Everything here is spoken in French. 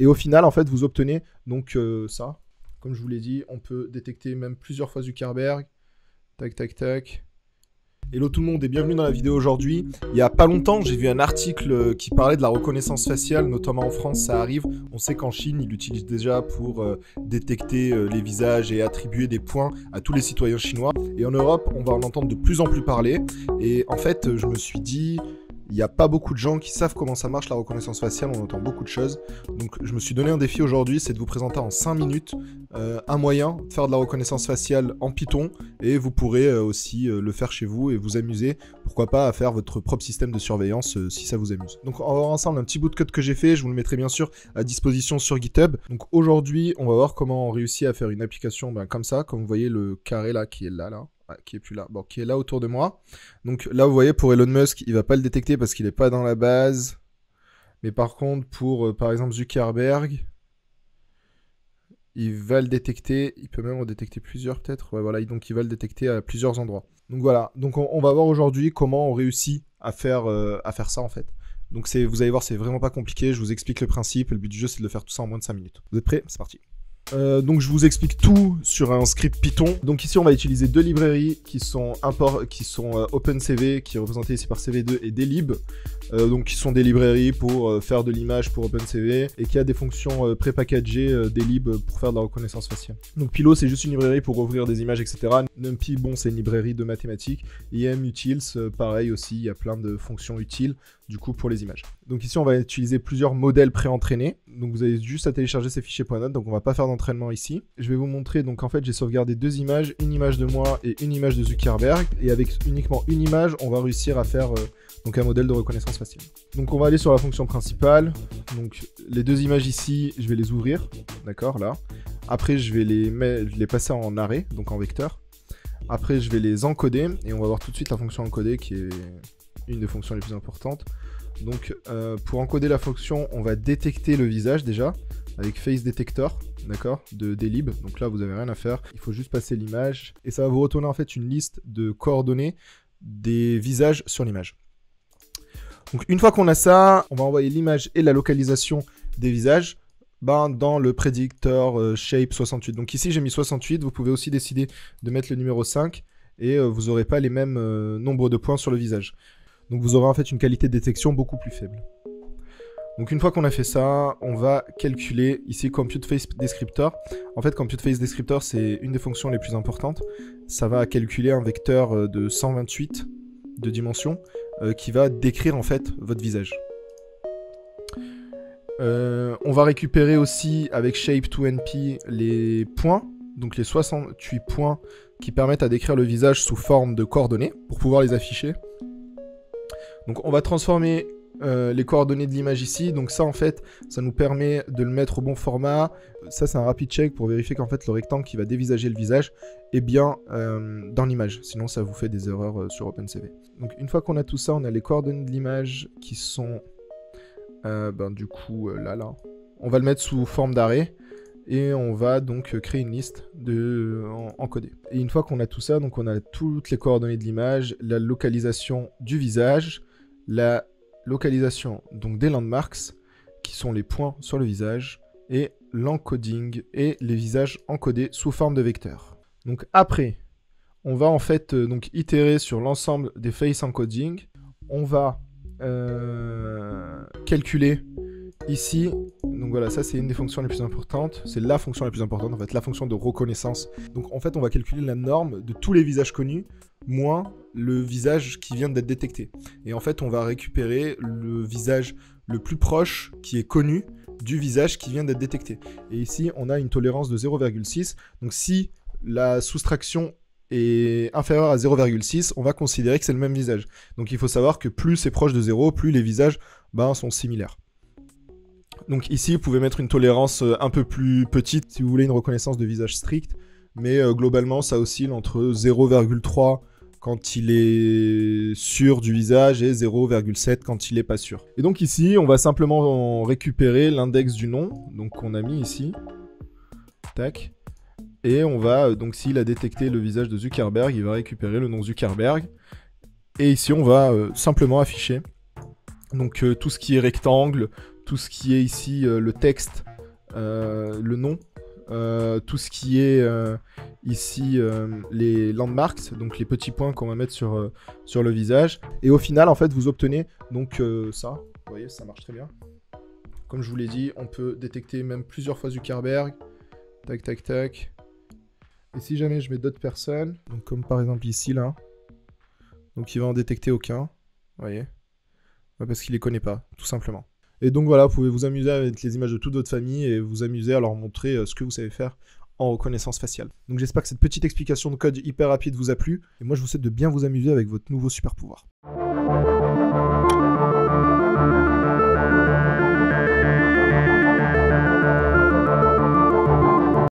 Et au final, en fait, vous obtenez donc ça. Comme je vous l'ai dit, on peut détecter même plusieurs fois Zuckerberg. Tac, tac, tac. Hello tout le monde et bienvenue dans la vidéo aujourd'hui. Il y a pas longtemps, j'ai vu un article qui parlait de la reconnaissance faciale, notamment en France, ça arrive. On sait qu'en Chine, ils l'utilisent déjà pour détecter les visages et attribuer des points à tous les citoyens chinois. Et en Europe, on va en entendre de plus en plus parler. Et en fait, je me suis dit, il n'y a pas beaucoup de gens qui savent comment ça marche la reconnaissance faciale, on entend beaucoup de choses. Donc je me suis donné un défi aujourd'hui, c'est de vous présenter en 5 minutes un moyen de faire de la reconnaissance faciale en Python. Et vous pourrez aussi le faire chez vous et vous amuser, pourquoi pas, à faire votre propre système de surveillance si ça vous amuse. Donc on va voir ensemble un petit bout de code que j'ai fait, je vous le mettrai bien sûr à disposition sur GitHub. Donc aujourd'hui, on va voir comment on réussit à faire une application comme ça, comme vous voyez le carré là qui est là. Qui est plus là, bon, qui est là autour de moi. Donc là, vous voyez, pour Elon Musk, il va pas le détecter parce qu'il n'est pas dans la base. Mais par contre, pour, par exemple, Zuckerberg, il va le détecter. Il peut même en détecter plusieurs, peut-être. Ouais, voilà, donc il va le détecter à plusieurs endroits. Donc voilà, donc on va voir aujourd'hui comment on réussit à faire ça, en fait. Donc vous allez voir, c'est vraiment pas compliqué. Je vous explique le principe. Le but du jeu, c'est de le faire tout ça en moins de 5 minutes. Vous êtes prêts? C'est parti. Donc je vous explique tout sur un script Python. Donc ici on va utiliser deux librairies qui sont OpenCV, qui est représenté ici par CV2, et Delib, donc qui sont des librairies pour faire de l'image pour OpenCV et qui a des fonctions prépackagées Delib pour faire de la reconnaissance faciale. Donc Pilo c'est juste une librairie pour ouvrir des images, etc. NumPy, bon, c'est une librairie de mathématiques. IMUtils, pareil aussi, il y a plein de fonctions utiles du coup pour les images. Donc ici on va utiliser plusieurs modèles pré-entraînés. Donc vous avez juste à télécharger ces fichiers .note, donc on va pas faire d'entraînement ici. Je vais vous montrer, donc en fait j'ai sauvegardé deux images, une image de moi et une image de Zuckerberg. Et avec uniquement une image, on va réussir à faire donc un modèle de reconnaissance faciale. Donc on va aller sur la fonction principale. Donc les deux images ici, je vais les ouvrir, d'accord, là. Après je vais les passer en arrêt, donc en vecteur. Après je vais les encoder et on va voir tout de suite la fonction encoder qui est une des fonctions les plus importantes. Donc pour encoder la fonction, on va détecter le visage déjà avec face detector, d'accord, de Delib. Donc là vous n'avez rien à faire, il faut juste passer l'image et ça va vous retourner en fait une liste de coordonnées des visages sur l'image. Donc une fois qu'on a ça, on va envoyer l'image et la localisation des visages dans le prédicteur shape 68. Donc ici j'ai mis 68, vous pouvez aussi décider de mettre le numéro 5 et vous n'aurez pas les mêmes nombres de points sur le visage. Donc vous aurez en fait une qualité de détection beaucoup plus faible. Donc une fois qu'on a fait ça, on va calculer ici Compute Face Descriptor. En fait, Compute Face Descriptor, c'est une des fonctions les plus importantes. Ça va calculer un vecteur de 128 de dimension qui va décrire en fait votre visage. On va récupérer aussi avec Shape2NP les points, donc les 68 points qui permettent à décrire le visage sous forme de coordonnées pour pouvoir les afficher. Donc on va transformer les coordonnées de l'image ici. Donc ça en fait, ça nous permet de le mettre au bon format. Ça c'est un rapid check pour vérifier qu'en fait le rectangle qui va dévisager le visage est bien dans l'image. Sinon ça vous fait des erreurs sur OpenCV. Donc une fois qu'on a tout ça, on a les coordonnées de l'image qui sont du coup là. On va le mettre sous forme d'arrêt. Et on va donc créer une liste encodée. Et une fois qu'on a tout ça, donc on a toutes les coordonnées de l'image, la localisation du visage, la localisation donc des landmarks, qui sont les points sur le visage, et l'encoding et les visages encodés sous forme de vecteurs. Donc après, on va en fait donc itérer sur l'ensemble des face encoding. On va calculer ici, donc voilà, ça c'est une des fonctions les plus importantes, c'est la fonction la plus importante en fait, la fonction de reconnaissance. Donc en fait on va calculer la norme de tous les visages connus, moins le visage qui vient d'être détecté. Et en fait on va récupérer le visage le plus proche qui est connu du visage qui vient d'être détecté. Et ici on a une tolérance de 0,6, donc si la soustraction est inférieure à 0,6, on va considérer que c'est le même visage. Donc il faut savoir que plus c'est proche de 0, plus les visages sont similaires. Donc ici, vous pouvez mettre une tolérance un peu plus petite si vous voulez une reconnaissance de visage stricte. Mais globalement, ça oscille entre 0,3 quand il est sûr du visage et 0,7 quand il n'est pas sûr. Et donc ici, on va simplement récupérer l'index du nom, donc qu'on a mis ici. Tac. Et on va, donc s'il a détecté le visage de Zuckerberg, il va récupérer le nom Zuckerberg. Et ici, on va simplement afficher donc tout ce qui est rectangle, tout ce qui est ici le texte le nom, tout ce qui est ici les landmarks, donc les petits points qu'on va mettre sur le visage. Et au final, en fait, vous obtenez donc ça. Vous voyez, ça marche très bien. Comme je vous l'ai dit, on peut détecter même plusieurs fois Zuckerberg. Tac, tac, tac. Et si jamais je mets d'autres personnes, donc comme par exemple ici, là, donc il va en détecter aucun. Vous voyez, parce qu'il les connaît pas, tout simplement. Et donc voilà, vous pouvez vous amuser avec les images de toute votre famille et vous amuser à leur montrer ce que vous savez faire en reconnaissance faciale. Donc j'espère que cette petite explication de code hyper rapide vous a plu. Et moi je vous souhaite de bien vous amuser avec votre nouveau super pouvoir.